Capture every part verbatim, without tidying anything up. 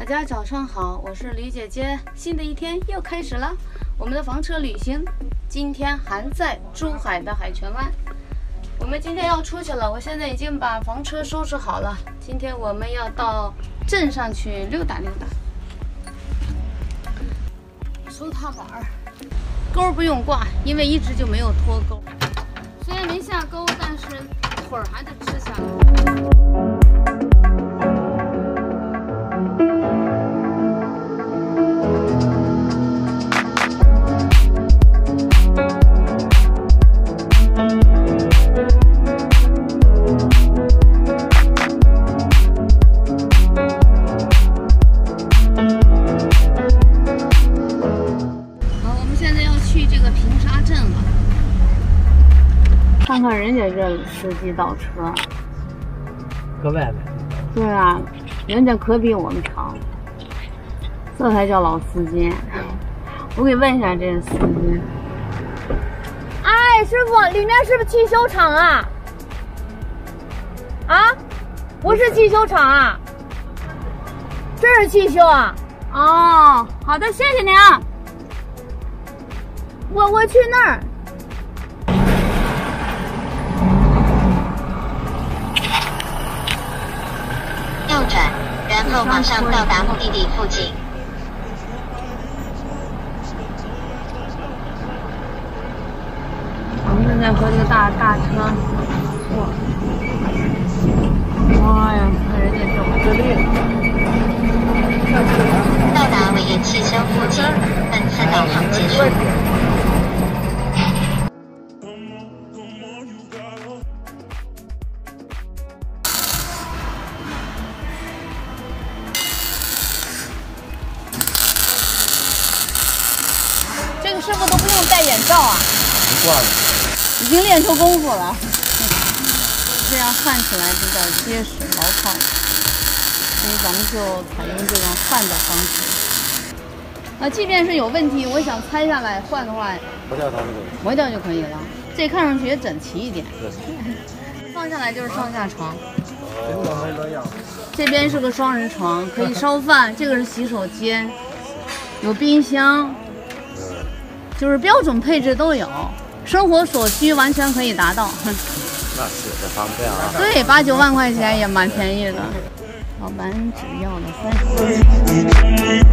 大家早上好，我是李姐姐。新的一天又开始了，我们的房车旅行今天还在珠海的海泉湾。我们今天要出去了，我现在已经把房车收拾好了。今天我们要到镇上去溜达溜达。收踏板儿，钩不用挂，因为一直就没有脱钩。虽然没下钩，但是腿儿还得吃下来。 看看人家这司机倒车， 搁外面。 对啊，人家可比我们长，这才叫老司机。我给问一下这个司机。 哎，师傅，里面是不是汽修厂啊？啊，不是汽修厂啊，这是汽修啊。 哦，好的，谢谢您啊。 我我去那儿。 右转，然后马上到达目的地附近。 我们正在和这个大大车过。哇呀，看人家这么自律。 到达伟业汽修附近，本次导航结束。 这个师傅都不用戴眼罩啊！ 不惯了， 已经练出功夫了。这样焊起来比较结实牢靠，所以咱们就采用这种焊的方式。啊，即便是有问题，我想拆下来换的话， 磨掉它那个， 磨掉就可以了。这看上去也整齐一点。放下来就是上下床。这边是个双人床，可以烧饭。这个是洗手间，有冰箱。 就是标准配置都有，生活所需完全可以达到。 那是这方便啊。 对，八九万块钱也蛮便宜的。老板只要了三十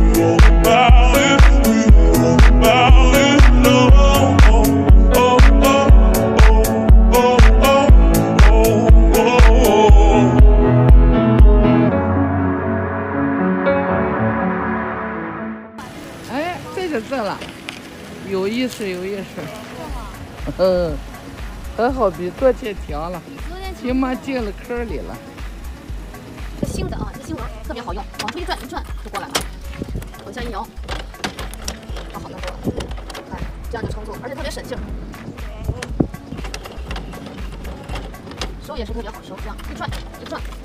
哎，这就这了。 有意思，有意思。嗯，还好比昨天强了，起码进了坑里了。 这新的啊，这新轮特别好用，往出一转，一转就过来了。往下一摇，哦，好弄多了。哎，这样就撑住，而且特别省劲儿。收也是特别好收，这样一转一转